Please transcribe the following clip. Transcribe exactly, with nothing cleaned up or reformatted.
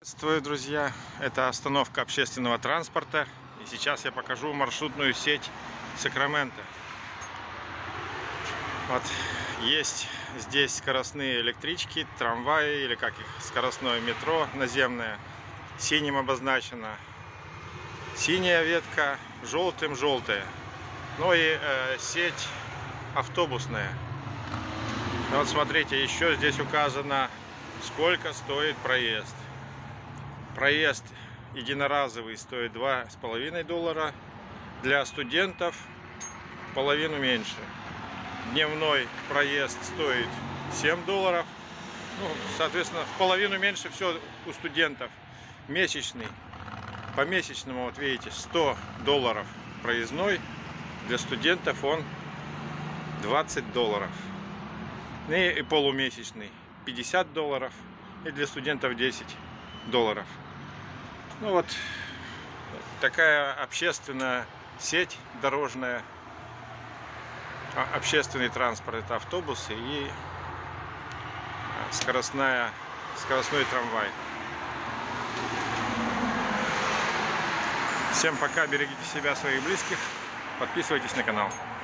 Приветствую, друзья! Это остановка общественного транспорта, и сейчас я покажу маршрутную сеть Сакраменто. Вот есть здесь скоростные электрички, трамваи, или как их, скоростное метро наземное. Синим обозначено синяя ветка, желтым желтая. Ну и э, сеть автобусная. Вот смотрите, еще здесь указано, сколько стоит проезд. Проезд единоразовый стоит два с половиной доллара, для студентов половину меньше. Дневной проезд стоит семь долларов, ну, соответственно, в половину меньше все у студентов. Месячный, по месячному, вот видите, сто долларов проездной, для студентов он двадцать долларов. И полумесячный пятьдесят долларов, и для студентов десять долларов. Ну вот такая общественная сеть дорожная, общественный транспорт, это автобусы и скоростная, скоростной трамвай. Всем пока, берегите себя, своих близких, подписывайтесь на канал.